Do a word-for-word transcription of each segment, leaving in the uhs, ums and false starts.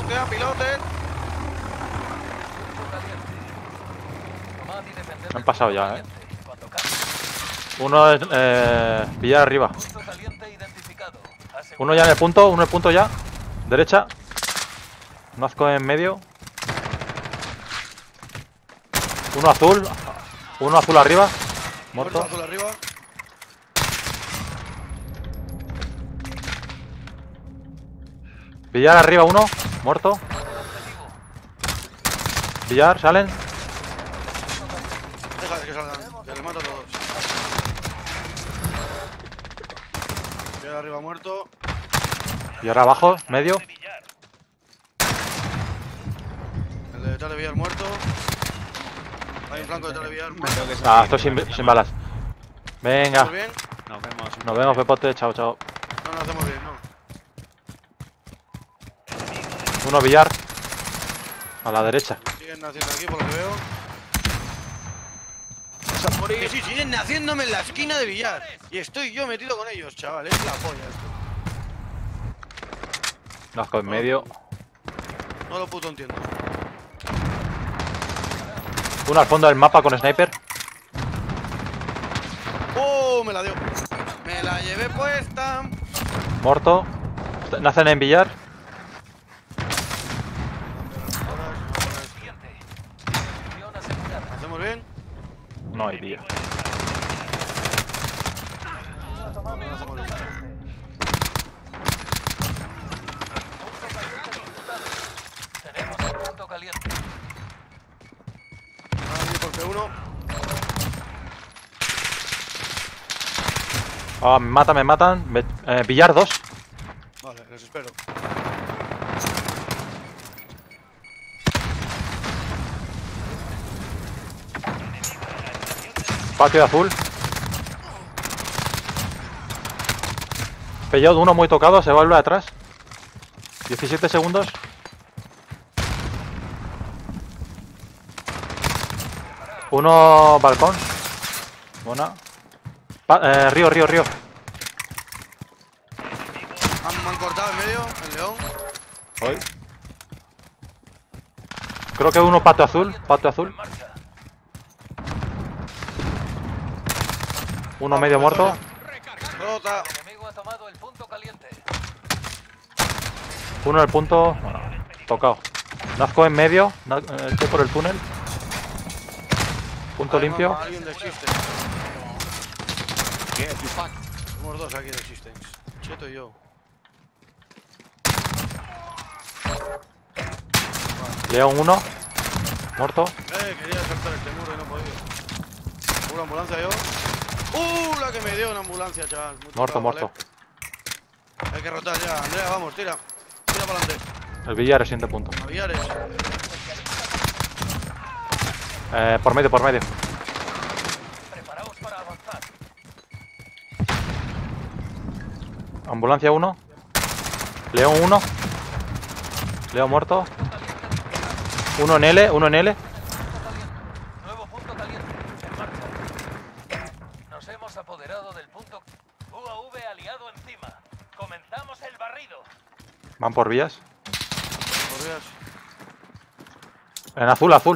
Mosquea, pilotes. Me han pasado ya, eh. Uno es eh, pillar arriba. Uno ya en el punto, uno en el punto ya. Derecha. Nazco en medio. Uno azul. Uno azul arriba. Muerto. Muerto azul arriba. Villar arriba uno. Muerto. Villar, salen. Deja de que salgan. Que les mato a todos. Villar arriba muerto. Villar abajo, medio. El de Tale Villar muerto. Hay un flanco de Tale Villar muerto. Ah, estoy sin, sin balas. Venga. ¿Estamos bien? Nos vemos. Nos vemos, Pepote. Chao, chao. No, no hacemos bien, no. Uno Villar. A la derecha. Siguen naciendo aquí por lo que veo. Que sí, siguen naciéndome en la esquina de Villar. Y estoy yo metido con ellos, chaval. Es la polla esto. Nazco en medio. No lo puto entiendo. Uno al fondo del mapa con sniper. ¡Oh! Me la dio. Me la llevé puesta. Muerto. Nacen en Villar. ¿Hacemos bien? No hay día. No, no hacemos bien. Tenemos el punto caliente. Ahora por P uno. Ah, me matan, me matan. Me, eh, Villar dos. Vale, les espero. Patio azul. Pellot, uno muy tocado, se vuelve atrás. diecisiete segundos. Uno balcón. Buena. Pa eh, río, río, río. Han, me han cortado en medio, el león. Voy. Creo que uno pato azul, pato azul. Uno medio muerto. Rota. El enemigo ha tomado el punto caliente. Uno en el punto. Bueno, tocado. Nazco en medio. Na eh, estoy por el túnel. Punto Ay, limpio. mamá, alguien de Systems. ¿Qué? ¿You fuck? Somos dos aquí de Systems. Cheto y yo. León uno. Muerto. Eh, quería saltar este muro y no he podido. Una ambulancia yo. ¡Uh! La que me dio una ambulancia, chaval. Muy Muerto, tocado, muerto. ¿vale? Hay que rotar ya. Andrea, vamos, tira. Tira para adelante. El Villar es siguiente punto. A Villares. Eh, por medio, por medio. Preparaos para avanzar. Ambulancia uno. León uno. León muerto. Uno en L, uno en L. Nuevo punto caliente. En marcha. Nos hemos apoderado del punto. U A V aliado encima. Comenzamos el barrido. Van por vías. Corrías. En azul, azul.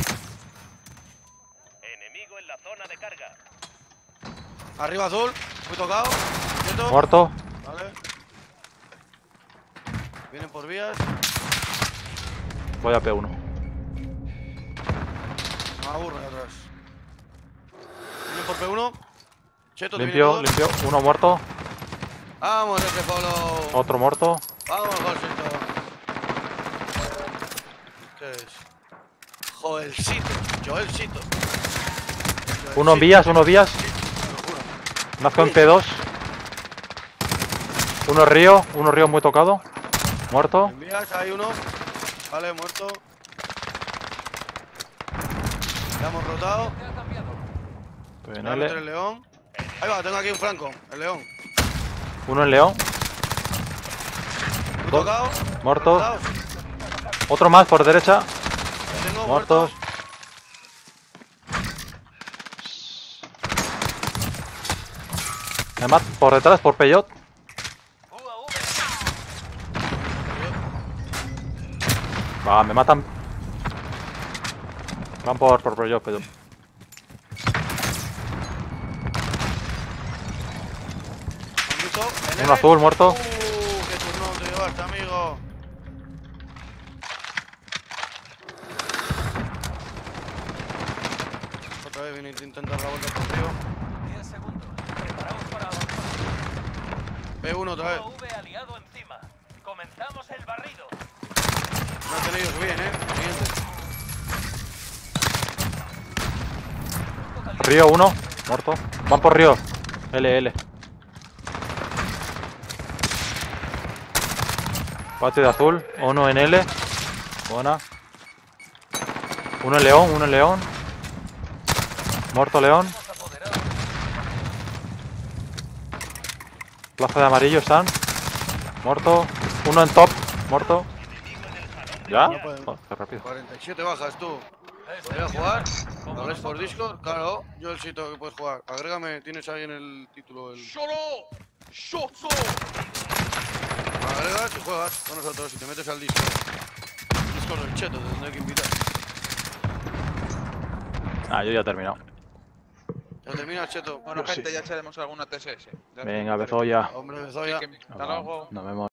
Enemigo en la zona de carga. Arriba azul. Muy tocado. Quieto. Muerto. Vale. Vienen por vías. Voy a P uno. Me aburro de atrás. Vienen por P uno. Cheto, te Limpio, vienen todos. limpio. Uno muerto. Vamos, ese Pablo. Otro muerto. Vamos, Josito. ¿Qué es? Joelcito. Joelcito. Uno en vías, uno en vías. Nazco en P dos. Uno río, uno río muy tocado. Muerto. En vías hay uno. Vale, muerto. Ya hemos rotado. Estoy en Voy a meter el L. león. Ahí va, tengo aquí un flanco. El león. Uno en León. Muy Dos. tocado. Muerto. Rotados. Otro más por derecha. Lo tengo Muertos. muerto. Me mat por detrás, por Peyot. U A V. Va, me matan. Van por, por, por yo, pero. ¿Han visto? Un azul muerto. Uh, qué turno te llevaste, amigo. Otra vez viene a intentar la vuelta por Río. diez segundos. Preparaos para avanzar. P uno otra vez. U A V aliado encima. Comenzamos el barrido. No han tenido bien, eh. Siguiente. Río uno, muerto. Van por Río. L, L. Patio de azul. Uno en L. Buena. Uno en León, uno en León. Muerto León. Hemos apoderado. Plaza de amarillo están. Muerto. Uno en top. Muerto. ¿Ya? No pueden. Oh, qué rápido. cuarenta y siete bajas tú. Este ¿Voy a jugar? como ¿Hablas por nosotros. Discord? Claro, yo el sitio que puedes jugar. Agrégame, tienes ahí en el título el. ¡Solo! ¡Shoto! Me agregas y juegas con nosotros y te metes al Discord. Discord del cheto, te tendré que invitar. Ah, yo ya he terminado. Ya termina, cheto. Bueno, Yo sí. gente, ya echaremos alguna T S S. Ya Venga, os Bezoya. Hombre, Bezoya. comentaré. Hasta luego. Nos vemos.